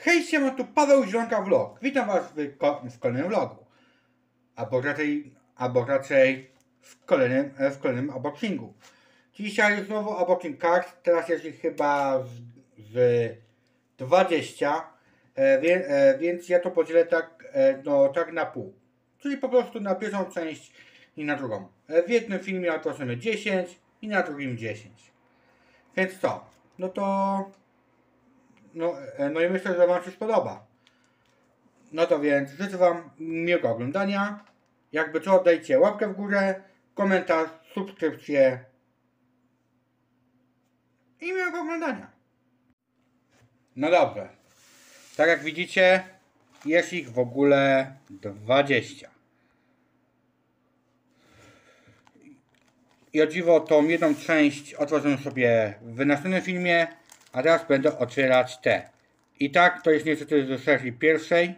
Hej, siema, tu Paweł Zielonka Vlog. Witam was w kolejnym vlogu. Albo raczej w kolejnym unboxingu. Dzisiaj znowu unboxing kart. Teraz jest ich chyba z 20. Więc ja to podzielę tak na pół. Czyli po prostu na pierwszą część i na drugą. W jednym filmie otworzymy 10 i na drugim 10. Więc co? No i myślę, że wam się spodoba. No to więc życzę wam miłego oglądania. Jakby co, dajcie łapkę w górę, komentarz, subskrypcję i miłego oglądania. No dobrze. Tak jak widzicie, jest ich w ogóle 20. I o dziwo tą jedną część otworzymy sobie w następnym filmie, a teraz będę otwierać te. I tak, to jest niestety ze serii pierwszej.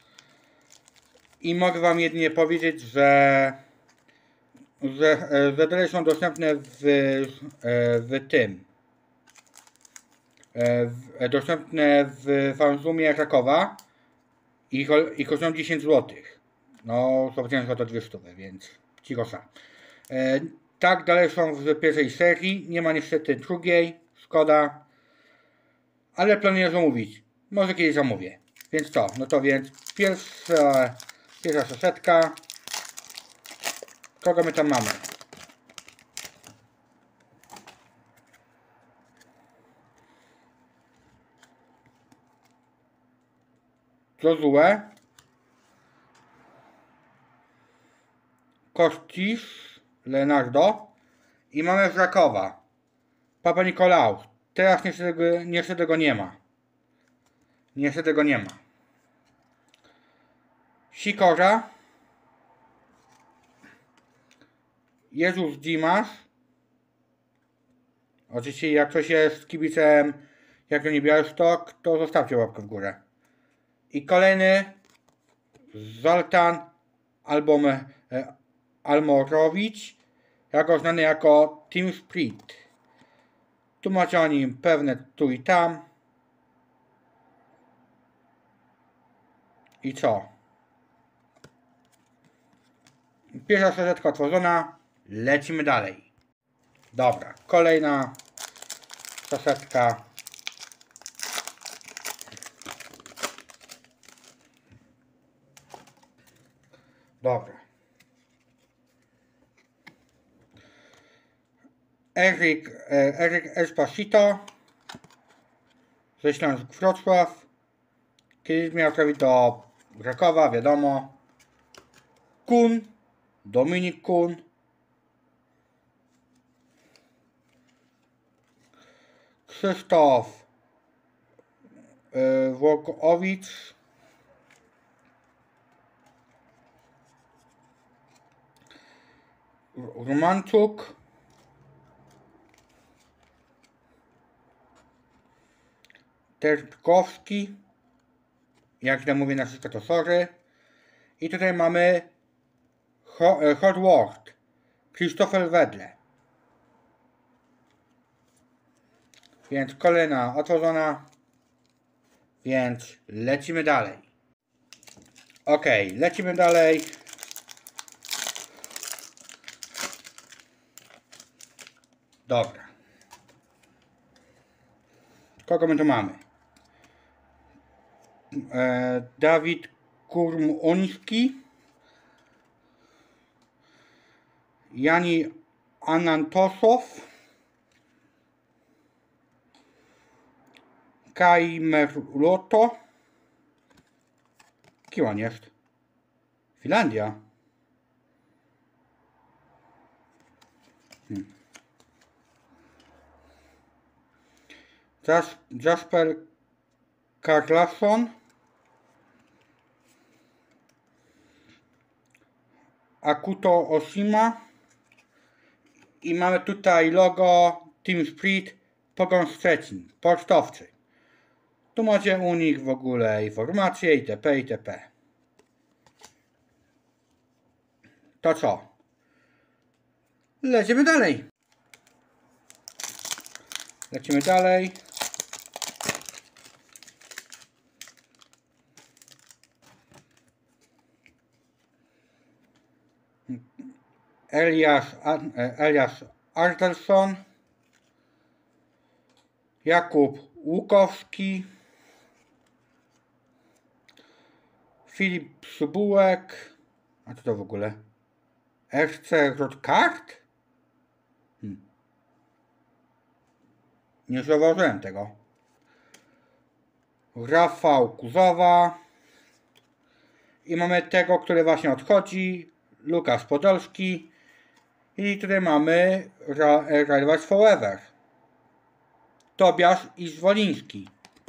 I mogę wam jedynie powiedzieć, że dalej są dostępne dostępne w Fanzumie Krakowa i kosztują 10 zł. No, zobaczyłem za to 200, więc cichosa. Tak, dalej są w pierwszej serii, nie ma niestety drugiej, szkoda. Ale planuję zamówić. Może kiedyś zamówię. Więc co? No to więc pierwsza saszetka. Kogo my tam mamy? Josue, Kostisz, Leonardo i mamy Krakowa, Papa Nikolaus. Teraz niestety go nie ma. Niestety go nie ma. Sikora, Jezus Dimasz. Oczywiście jak ktoś jest kibicem Jagiellonii Białystok, to zostawcie łapkę w górę. I kolejny Zoltan Almorowicz, jako znany jako Team Spirit. Tu macie o nim pewne tu i tam. I co? Pierwsza saszetka otworzona. Lecimy dalej. Dobra, kolejna saszetka. Dobra. Erik Espacito ze Śląsk Wrocław. Kiedyś miał trafić do Krakowa, wiadomo. Kun, Dominik Kun. Krzysztof Włokowicz. Romanczuk. Terpkowski. Jak źle mówię nazwisko, to sorry. I tutaj mamy Hotword. Christopher Wedle. Więc kolejna otworzona. Więc lecimy dalej. Ok, lecimy dalej. Dobra. Kogo my tu mamy? Dawid Kurmuński, Jani Anantosow, Kaimerloto. Kim on jest? Finlandia. Jasper Karlsson, Akuto Oshima i mamy tutaj logo Team Spirit Pogoń Szczecin, sportowcy. Tu macie u nich w ogóle informacje itp. itp. To co? Lecimy dalej. Lecimy dalej. Eliasz Artelson, Jakub Łukowski, Filip Subułek, a co to w ogóle? FC Rodkart? Nie zauważyłem tego. Rafał Kuzowa. I mamy tego, który właśnie odchodzi. Lukas Podolski. I tutaj mamy Riders Forever. Tobiasz Izwoliński.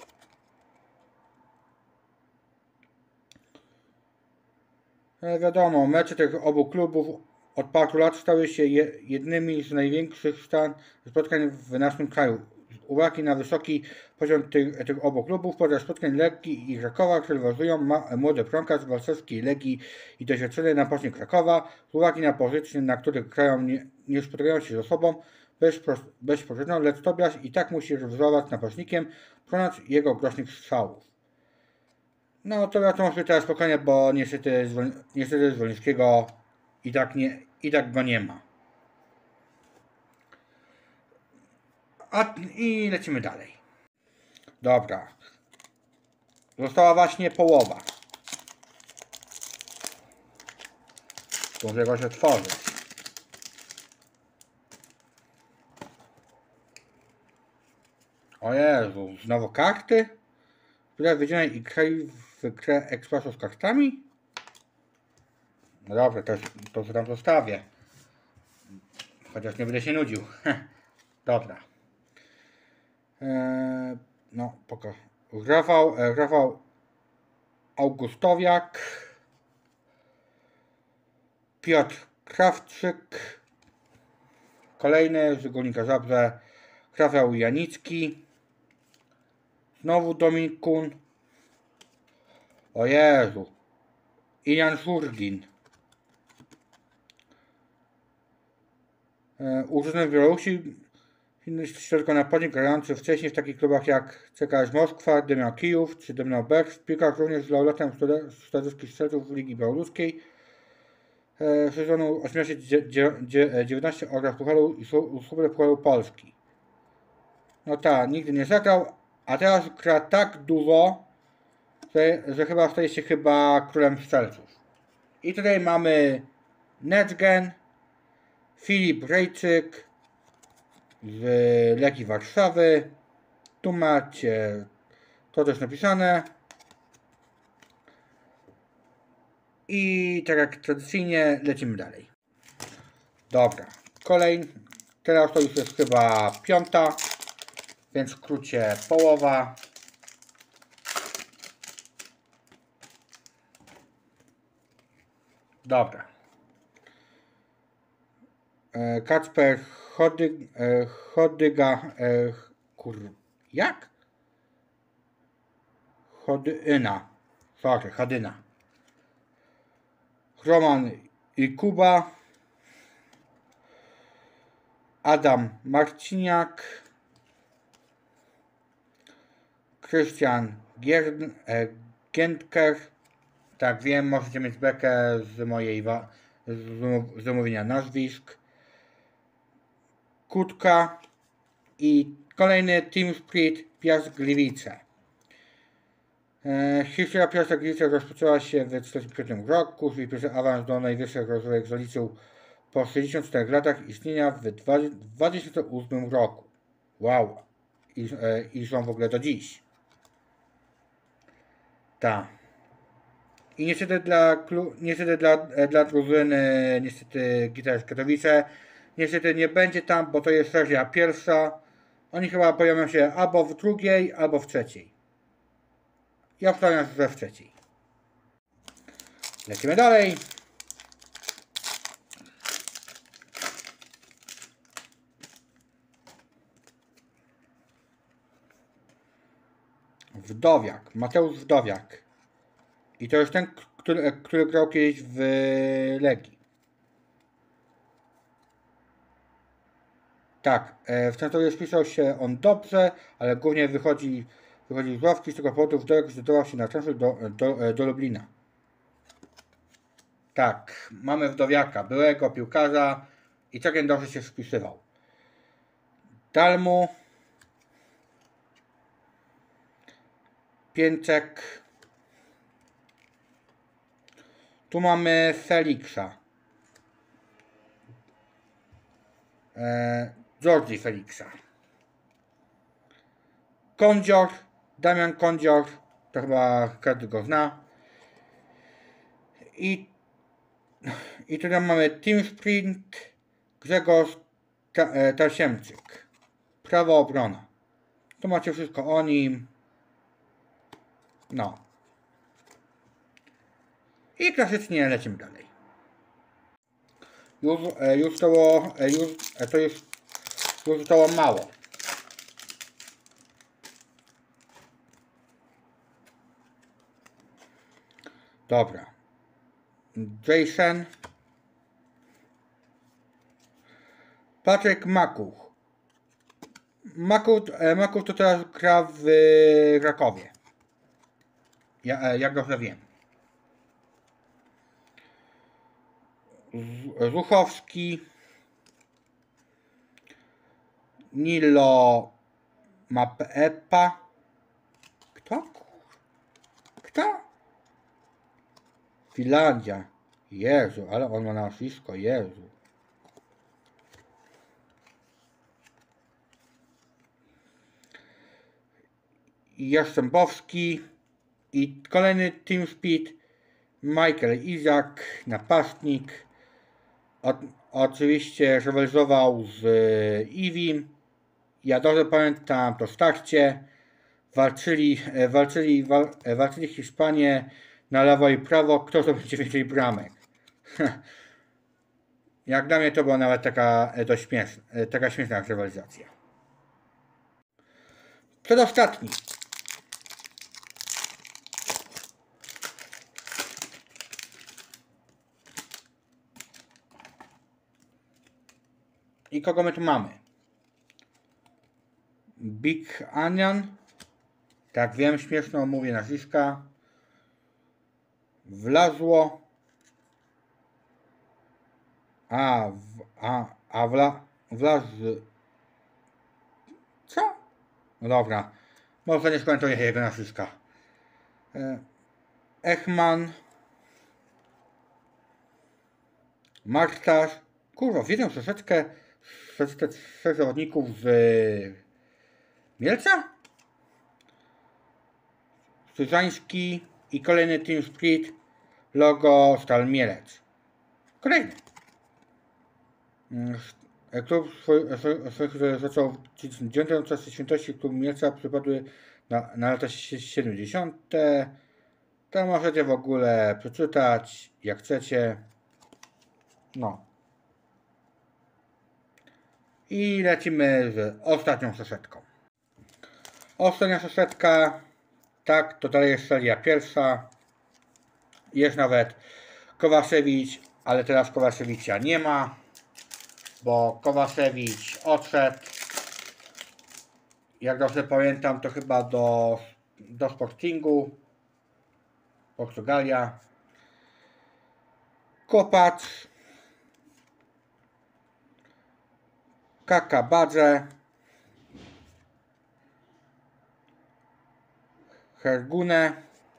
Wiadomo, mecze tych obu klubów od paru lat stały się jednymi z największych spotkań w naszym kraju. Z uwagi na wysoki poziom tych obu klubów, podczas spotkań Legii i Krakowa rywalizują młode bramkarze z warszawskiej Legii i doświadczony napastnik Krakowa. Z uwagi na pozycje, na których grają, nie spotykają się ze sobą bezpośrednio, lecz Tobiasz i tak musi rywalizować z napastnikiem, ponad jego groźnych strzałów. No to może teraz spokojnie, bo niestety Zwolińskiego i tak go nie ma. I lecimy dalej. Dobra. Została właśnie połowa. Muszę go się otworzyć. O Jezu, znowu karty? Które wydzielnej i kraj w grę ekspresu z kartami? No dobra, to tam zostawię. Chociaż nie będę się nudził. Dobra. No, pokaż. Rafał Augustowiak. Piotr Krawczyk. Kolejny z Górnika Zabrze. Rafał Janicki. Znowu Dominik Kun. O Jezu. Jan Szurgin. Urzędnik w Białorusi. Środkonapadnik grający wcześniej w takich klubach jak CKS Moskwa, Dynamo Kijów czy Dynamo Berg. W piłkach również z laureatem statystyki strzelców Ligi Białoruskiej. W sezonu 18-19 oraz Pucharu i Superpucharu Polski. No tak, nigdy nie zagrał, a teraz gra tak dużo, że chyba staje się królem strzelców. I tutaj mamy Netgen, Filip Rejczyk z Legii Warszawy. Tu macie to też napisane. I tak jak tradycyjnie lecimy dalej. Dobra, teraz to już jest chyba piąta, więc w skrócie połowa. Dobra. Kacper Chodyga. Jak? Chodyna. Roman i Kuba. Adam Marciniak. Krystian Giętker. Tak, wiem, możecie mieć bekę z mojej z zamówienia nazwisk. Kutka i kolejny Team Spirit Piast Gliwice. Historia Piasta Gliwice rozpoczęła się w 1945 roku, czyli pierwszy awans do najwyższych rozrywek zaliczył po 64 latach istnienia w 2008 roku. Wow! I są w ogóle do dziś. Tak. I niestety dla drużyny, Gitarz Katowice, niestety nie będzie tam, bo to jest seria pierwsza. Oni chyba pojawią się albo w drugiej, albo w trzeciej. Ja wstawiam, że w trzeciej. Lecimy dalej. Wdowiak, Mateusz Wdowiak. I to jest ten, który grał kiedyś w Legii. Tak, w Częstochowie spisał się on dobrze, ale głównie wychodzi z ławki, z tego powodu Wdowiak zdecydował się na transfer do Lublina. Tak, mamy wdowiaka, byłego piłkarza i całkiem dobrze się spisywał. Dalmu, Pięczek. Tu mamy Felixa. Georgi Felixa. Kądzior, Damian Kądzior, to chyba każdy go zna. I tutaj mamy Team Sprint, Grzegorz Tasiemczyk. Prawa obrona. Tu macie wszystko o nim. No. I klasycznie lecimy dalej. Już zostało mało. Dobra. Jason. Patryk Makuch. Makuch to teraz gra w Krakowie. Jak dobrze wiem. Zuchowski. Nilo Mapepa. Kto? Finlandia. Jezu, ale on ma nazwisko. Jezu. Jastrzębowski. I kolejny Team Speed. Michael Izak, napastnik. Oczywiście rywalizował z Iwim. Ja dobrze pamiętam to starcie. Walczyli Hiszpanie na lewo i prawo. Kto zdobędzie więcej bramek? Jak dla mnie to była nawet taka śmieszna rywalizacja. Przedostatni. I kogo my tu mamy? Big Onion. Tak wiem, śmieszno mówię nazwiska. Wlazło. Wlaz... Co? No dobra. Może nie skomentuję jego nazwiska. Echman. Martasz. Kurwa, widzę troszeczkę zawodników z Mielca? Strzyżański i kolejny Team Spirit, logo Stal Mielec. Kolejny. Klub zaczął w 1909 czasy świętości Klub Mielca przypadły na lata 70. To możecie w ogóle przeczytać jak chcecie. No. I lecimy z ostatnią saszetką. Ostatnia saszetka, tak, to dalej jest seria pierwsza. Jest nawet Kowaszewicz, ale teraz Kowaszewicza nie ma, bo Kowaszewicz odszedł. Jak dobrze pamiętam, to chyba do Sportingu, Portugalia. Kopacz. Kaka Badze, Hergune,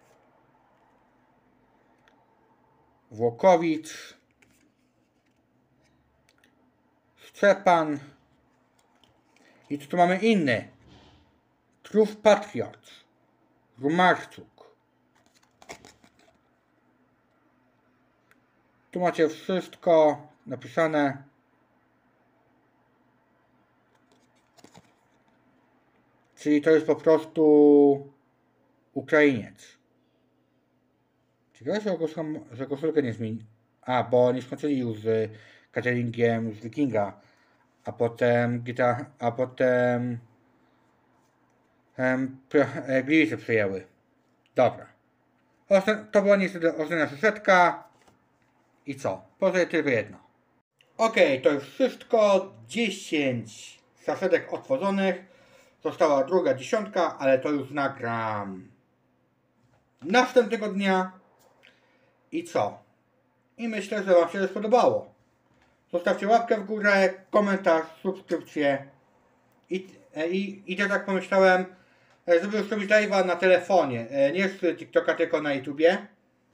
Włokowicz, Szczepan i tu mamy inny. Truf Patriot, Rumarczuk. Tu macie wszystko napisane. Czyli to jest po prostu Ukrainiec. Ciekawe, że koszulkę nie zmieni. Bo oni skończyli już z cateringiem z Wikinga, a potem Gliwice przejęły. Dobra. To była niestety ostatnia saszetka. I co? Pozostaje tylko jedno. Ok, to już wszystko. 10 saszetek otworzonych. Została druga dziesiątka, ale to już nagram następnego dnia. I co? i myślę, że Wam się spodobało. Zostawcie łapkę w górę, komentarz, subskrypcję i też tak pomyślałem, żeby już zrobić live'a na telefonie, nie z TikToka, tylko na YouTubie.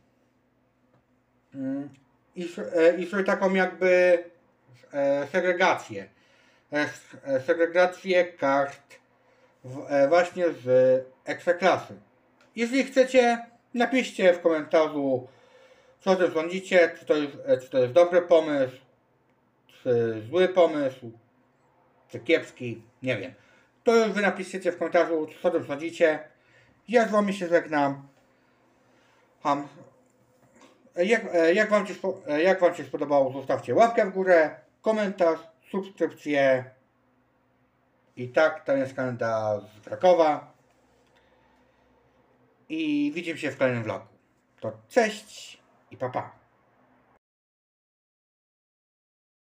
I sobie taką jakby segregację. Segregację kart właśnie z Ekstraklasy. Jeżeli chcecie, napiszcie w komentarzu, co o tym sądzicie, czy to jest dobry pomysł, czy zły pomysł, czy kiepski, nie wiem. To już wy napiszcie w komentarzu, co o tym sądzicie. Ja z wami się żegnam. Jak wam się spodobało, zostawcie łapkę w górę, komentarz, subskrypcję. I tak, to jest Kanada z Krakowa. I widzimy się w kolejnym vlogu. To cześć i pa pa.